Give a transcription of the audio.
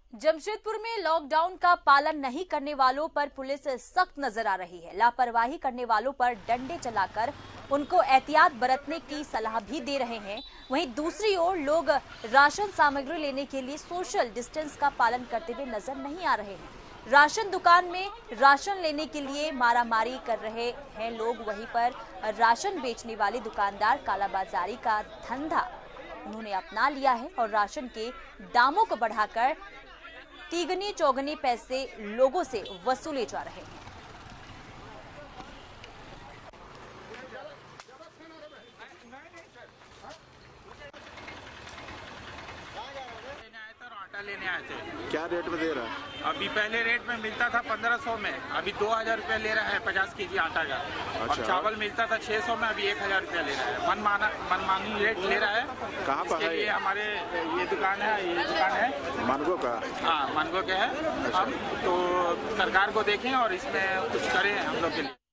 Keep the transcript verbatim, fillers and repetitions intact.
जमशेदपुर में लॉकडाउन का पालन नहीं करने वालों पर पुलिस सख्त नजर आ रही है। लापरवाही करने वालों पर डंडे चलाकर उनको एहतियात बरतने की सलाह भी दे रहे हैं। वहीं दूसरी ओर लोग राशन सामग्री लेने के लिए सोशल डिस्टेंस का पालन करते हुए नजर नहीं आ रहे हैं। राशन दुकान में राशन लेने के लिए मारामारी कर रहे हैं लोग। वहीं पर राशन बेचने वाले दुकानदार कालाबाजारी का धंधा उन्होंने अपना लिया है और राशन के दामों को बढ़ाकर तीगने चौगने पैसे लोगों से वसूले जा रहे हैं। आटा लेने आए थे। क्या रेट में दे रहा है? अभी पहले रेट में मिलता था पंद्रह सौ में, अभी दो हजार रुपया ले रहा है पचास के जी आटा का। अच्छा। और चावल मिलता था छह सौ में, अभी एक हजार रुपया ले रहा है। मनमाना मनमानी रेट ले रहा है। कहाँ पर है? ये हमारे ये दुकान है, ये दुकान है मानगो का। हाँ, मानगो के है। हम तो सरकार को देखें और इसमें कुछ करें हम लोग के लिए।